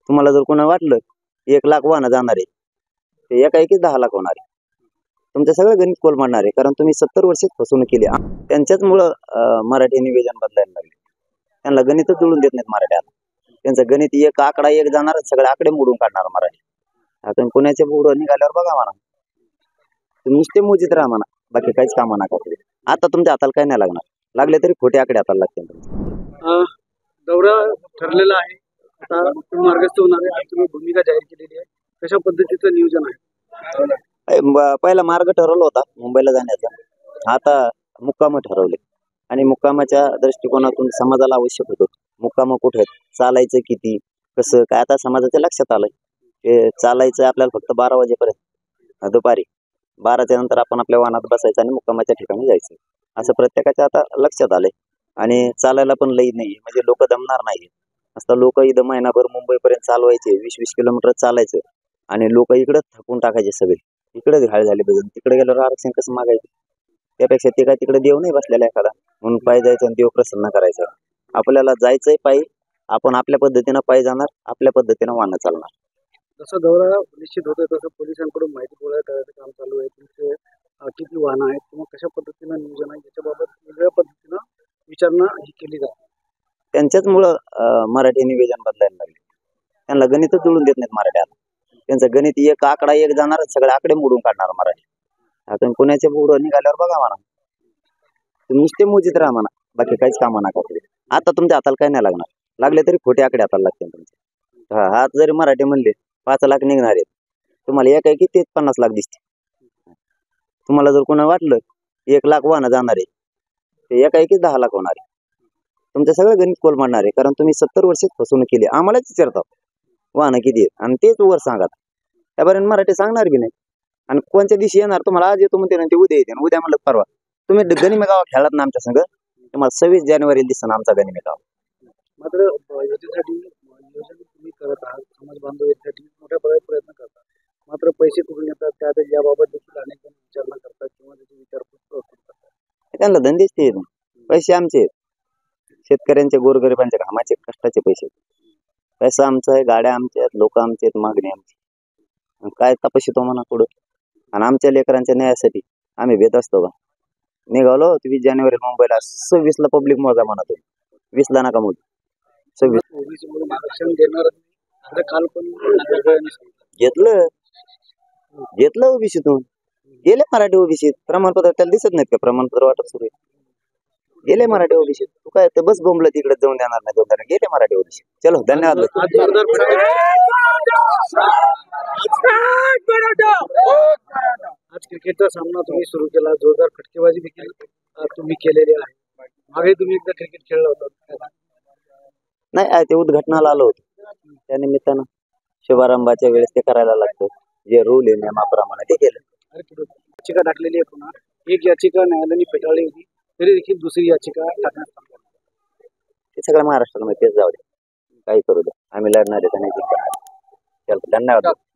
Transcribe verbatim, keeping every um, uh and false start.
तुम्हाला जर कोणा वाटलं एक लाख वाहनं जाणार आहे ते एकाएकीच दहा लाख होणार आहे, तुमचं सगळं गणित कोलमडणार आहे. कारण तुम्ही सत्तर वर्षात फसवणूक केली. त्यांच्याच मुळे मराठी निवेदन बदलायला लागले. त्यांना गणितच जुळून देत नाहीत मराठी. आता त्यांचं गणित एक आकडा एक जाणार, सगळे आकडे मोडून काढणार मराठी. आता पुण्याच्या पुढं निघाल्यावर बघा म्हणा, नुसते मोजित राहा म्हणा, बाकी काहीच कामं नका करू. आता तुमच्या हाताला काही नाही लागणार, लागले तरी खोटे आकडे हाताला लागतील. दौरा ठरलेला आहे, आता मार्गस्थ होणार आहे, तुम्ही भूमिका जाहीर केलेली आहे, कशा पद्धतीचं नियोजन आहे? पहिला मार्ग ठरवला होता मुंबईला जाण्याचा, आता मुक्काम ठरवले. आणि मुक्कामाच्या दृष्टिकोनातून समाजाला आवश्यक होतं मुक्काम कुठे चालायचं, किती कसं काय. आता समाजाच्या लक्षात आलंय ते चालायचं आपल्याला फक्त बारा वाजेपर्यंत, दुपारी बाराच्या नंतर आपण आपल्या वाहनात बसायचं आणि मुक्कामाच्या ठिकाणी जायचं, असं प्रत्येकाच्या आता लक्षात आलंय. आणि चालायला पण लई नाही, म्हणजे लोक दमणार नाही. असता लोक इथं महिनाभर मुंबईपर्यंत चालवायचे, वीस वीस किलोमीटर चालायचं आणि लोक इकडे थकून टाकायचे सगळे, इकडेच घाळ झाले बजून. तिकडे गेल्यावर आरक्षण कसं मागायचं? त्यापेक्षा ते काय तिकडे देव नाही बसलेला एखादा म्हणून पायी जायचं आणि देव प्रसन्न करायचं. आपल्याला जायचंय पायी, आपण आपल्या पद्धतीनं पायी जाणार, आपल्या पद्धतीनं वाहनं चालणार. जसं दौरा निश्चित होतोय तसं पोलिसांकडून माहिती गोळा करायचं काम चालू आहे. तुमचे किती वाहनं आहेत किंवा कशा पद्धतीनं नियोजन आहे याच्याबाबत वेगळ्या पद्धतीनं विचारणा ही केली जाते. त्यांच्याच मुळे मराठी निवेदन बदलायला लागले. त्यांना गणितच जुळून देत नाहीत मराठी. आता त्यांचं गणित एक आकडा एक जाणार, सगळे आकडे मोडून काढणार मराठी. आता पुण्याच्या पुढं निघाल्यावर बघा म्हणा, नुसते मोजित राहा म्हणा, बाकी काहीच कामं नका करू. आता तुमच्या हाताला काही नाही लागणार, लागले तरी खोटे आकडे हाताला लागतील तुमचे. हा हात जरी मराठी म्हणले पाच लाख निघणार आहेत, तुम्हाला एकाएकी तेच पन्नास लाख दिसते. तुम्हाला जर कोणा वाटलं एक लाख वाहनं जाणार आहे ते एकाएकीच दहा लाख होणार आहे, तुमचं सगळं गणित कोलमडणार आहे. कारण तुम्ही सत्तर वर्षात फसवणूक केली. आम्हालाच विचारतात वाहनं किती आहेत आणि तेच वर सांगत, त्यापर्यंत मराठी सांगणार बी नाही. आणि कोणत्या दिवशी येणार तुम्हाला आज येतो म्हणते ना, ते उद्या येते, उद्या म्हणलं परवा. तुम्ही गनिमे गाव खेळत ना आमच्या संग, तुम्हाला सव्वीस जानेवारी दिसतं आमचा गनिमे गाव. मात्र याच्यासाठी नियोजन तुम्ही करत आहात, समाज बांधव यासाठी मोठ्या प्रयत्न करतात, मात्र पैसे कुठून येतात त्या याबाबत देखील अनेक जण विचारणा करतात किंवा त्याची विचारपूस करतात. त्यांना धंदेच ते पैसे आमचे, शेतकऱ्यांचे गोरगरिबांच्या घामाचे कष्टाचे पैसे. पैसा आमचा आहे, गाड्या आमच्या आहेत, लोक आमचे आहेत, मागणी आमची. काय तपशितो म्हणा पुढं. आणि आमच्या लेकरांच्या न्यायासाठी आम्ही भेट असतो का? निघालो वीस जानेवारी मुंबईला, सव्वीस ला पब्लिक मोजा म्हणतो, वीस ला नका मोज. सव्वीस घेतलं घेतलं ओबीसीतून, गेले मराठी ओबीसीत. प्रमाणपत्र त्याला दिसत नाहीत का? प्रमाणपत्र वाटप सुरू आहे, गेले मराठी ओबीसीत. तू काय तर बस बोंबलं तिकडे जाऊन देणार नाही, दोन गेले मराठी ओबीसी. चलो धन्यवाद. आज क्रिकेटचा सामना तुम्ही सुरू केला, जोरदार फटकेबाजी देखील तुम्ही केलेली आहे. मागे तुम्ही एकदा क्रिकेट खेळला होता. नाही, ते उद्घाटनाला आलो होतो, त्या निमित्तानं शुभारंभाच्या वेळेस ते करायला लागतं, जे रूल आहे नियमाप्रमाणे ते केलं. याचिका टाकलेली आहे पुन्हा, एक याचिका न्यायालयाने फेटाळली होती, तरी देखील दुसरी याचिका टाकण्यात ते सगळं महाराष्ट्रामध्ये तेच जाऊ दे, काही करू दे, आम्ही लढणार आहे, धन्यवाद.